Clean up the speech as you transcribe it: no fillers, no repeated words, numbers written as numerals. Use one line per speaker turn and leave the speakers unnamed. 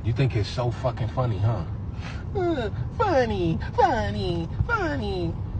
You think it's so fucking funny, huh? Funny, funny, funny.